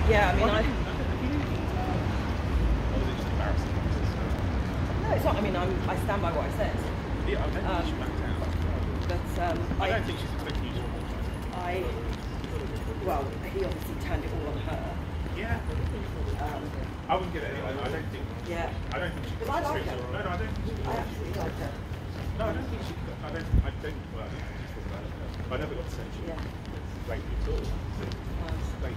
Yeah, I mean, Well, or was it just embarrassing? no, it's not. I mean, I stand by what I said. Yeah, I don't think she backed out. But I don't think she's expecting you to apologise. Well, he obviously turned it all on her. Yeah. I wouldn't give it anyway. I don't think. Yeah. I don't think she. Because I like her. No, I don't think she. I absolutely like her. No, I don't think she. I don't. Well, I never got to say she was great at all. So,